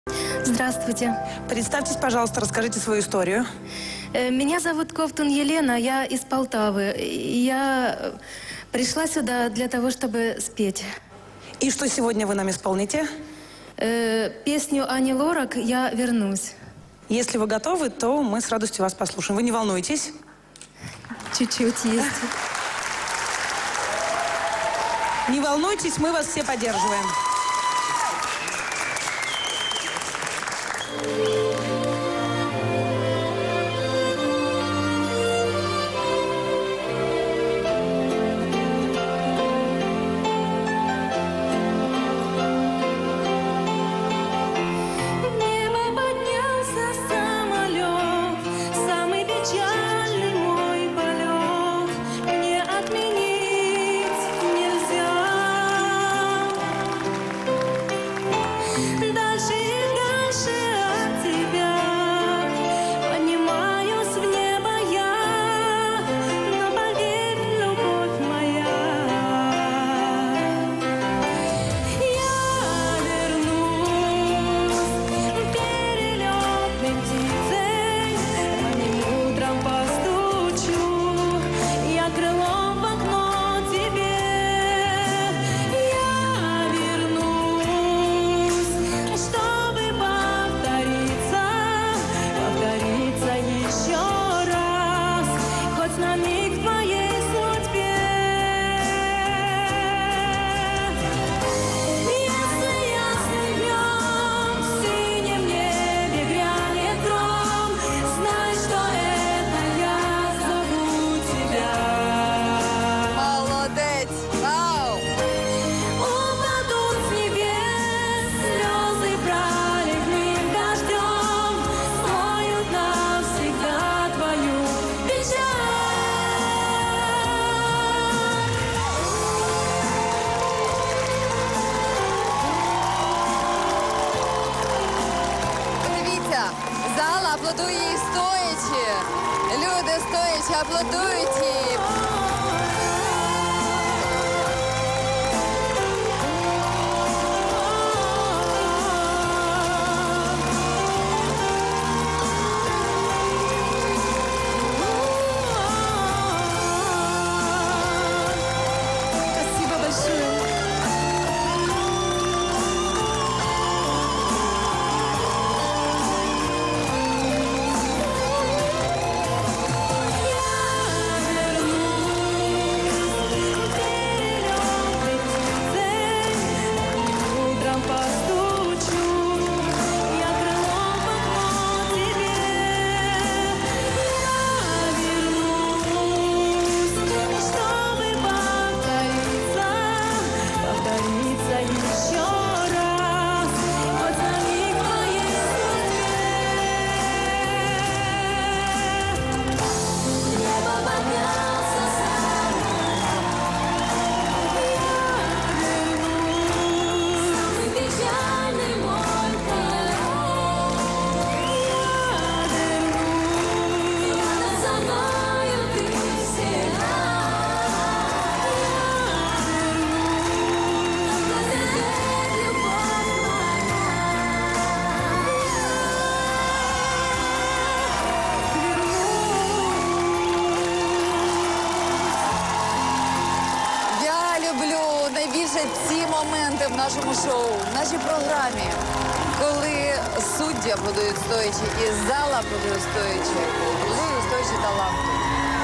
Здравствуйте. Представьтесь, пожалуйста, расскажите свою историю. Меня зовут Ковтун Елена, я из Полтавы. Я пришла сюда для того, чтобы спеть. И что сегодня вы нам исполните? Песню Ани Лорак «Я вернусь». Если вы готовы, то мы с радостью вас послушаем. Вы не волнуйтесь? Чуть-чуть есть. Не волнуйтесь, мы вас все поддерживаем. Зал аплодує і стоячи. Люди стоячи аплодують їй. Спасибо большое. Ці моменти в нашому шоу, в нашій програмі, коли судді аплодують стоячи і зал аплодує стоячи, аплодує стоячи таланту.